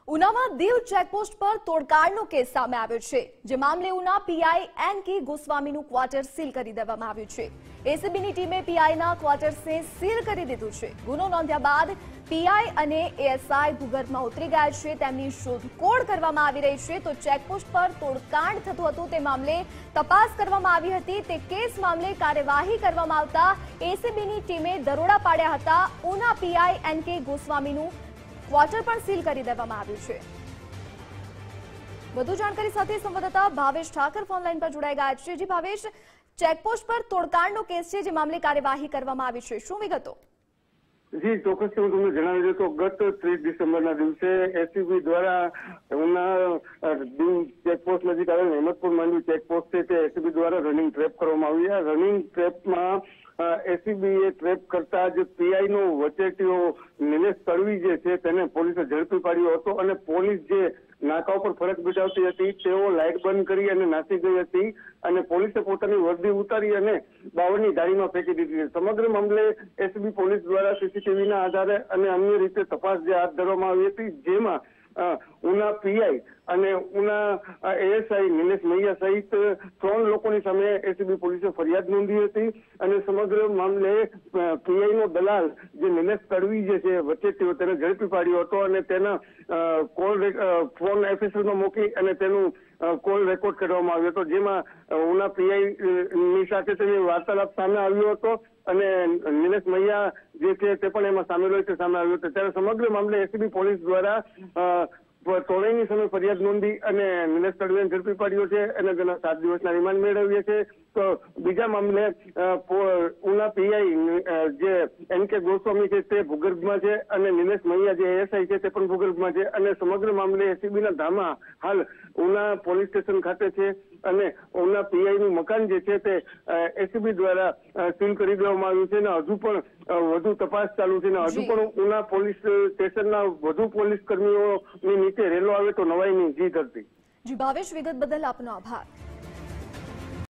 ઉનામાં Diu checkpost પર તોડકાડનો case સામે આવ્યો છે, જે મામલે ઉના પીઆઈ એન.કે. ગોસ્વામીનું ક્વાર્ટર સીલ કરી દેવામાં આવ્યું છે। એસીબીની ટીમે પીઆઈના ક્વાર્ટર્સને સીલ કરી દીધું છે। ગુનો નોંધ્યા બાદ પીઆઈ અને એએસઆઈ ભૂગર્ભમાં ઉતરી ગયા છે। તેમની શોધખોળ કરવામાં આવી રહી છે। તો ચેકપોસ્ટ પર તોડકાંડ થતું હતું તે મામલે તપાસ કરવામાં આવી હતી। તે કેસ મામલે કાર્યવાહી કરવામાં આવતા એસીબીની ટીમે દરોડા પાડ્યા હતા। Una PI N K. ગોસ્વામીનું ક્વાર્ટર પણ સીલ કરી દેવામાં આવ્યું છે। વધુ જાણકારી સાથે સંવાદદાતા ભાવેશ ઠાકર ફોનલાઈન પર જોડાઈ ગયા છે। જી ભાવેશ, ચેકપોસ્ટ પર તોડકાંડનો કેસ છે, જે મામલે કાર્યવાહી કરવામાં આવી છે, શું વિગતો? જી ચોક્કસ હું તમને જણાવી દઉં તો ગત 30 ડિસેમ્બરના દિવસે એસીબી દ્વારા ઉના દીવ ચેકપોસ્ટ નજીક આવેલ હેમતપુર માંડવી ચેકપોસ્ટ છે તે એસીબી દ્વારા રનિંગ ટ્રેપ કરવામાં આવી। આ રનિંગ ટ્રેપમાં એસીબીએ ટ્રેપ કરતા જ પીઆઈ નો વચેટીઓ નિલેશ તડવી જે છે તેને પોલીસે ઝડપી પાડ્યો હતો અને પોલીસ જે નાકા ઉપર ફરજ બજાવતી હતી તેઓ લાઇટ બંધ કરી અને નાસી ગઈ હતી અને પોલીસે પોતાની વર્દી ઉતારી અને બાવળની ધારીમાં ફેંકી દીધી। સમગ્ર મામલે એસીબી પોલીસ દ્વારા સીસીટીવીના આધારે અને અન્ય રીતે તપાસ જે હાથ ધરવામાં આવી હતી, જેમાં ઉના પીઆઈ અને ઉના એએસઆઈ નિલેશ મૈયા સહિત 3 લોકોની સામે એસીબી પોલીસે ફરિયાદ નોંધી હતી અને સમગ્ર મામલે પીઆઈ નો દલાલ જે નિલેશ તડવી જે છે વચ્ચેથી તેને ઝડપી પાડ્યો હતો અને તેના ફોન એફએસએલમાં મૂકી અને તેનું કોલ રેકોર્ડ કરવામાં આવ્યો હતો, જેમાં ઉના પીઆઈ ની સાથે તેની વાર્તાલાપ સામે આવ્યો હતો અને નિલેશ મૈયા જે છે તે પણ એમાં સામેલ હોય તે સામે આવ્યો હતો। ત્યારે સમગ્ર મામલે એસીબી પોલીસ દ્વારા તોડાઈની સામે ફરિયાદ નોંધી અને નિલેશ તડવીને ઝડપી પાડ્યો છે અને તેના 7 દિવસના રિમાન્ડ મેળવ્યા છે। તો બીજા મામલે ઉના પીઆઈ જે એન.કે. ગોસ્વામી છે તે ભૂગર્ભમાં છે અને નિલેશ મૈયા જે એએસઆઈ છે તે પણ ભૂગર્ભમાં છે અને સમગ્ર મામલે એસીબીના ધામા હાલ ઉના પોલીસ સ્ટેશન ખાતે છે અને ઉના પીઆઈ નું મકાન જે છે તે એસીબી દ્વારા સીલ કરી દેવામાં આવ્યું છે અને હજુ પણ વધુ તપાસ ચાલુ છે અને હજુ પણ ઉના પોલીસ સ્ટેશનના વધુ પોલીસ કર્મીઓની નીચે રેલો આવે તો નવાઈની જી ધરતી। જી ભાવેશ, વિગત બદલ આપનો આભાર।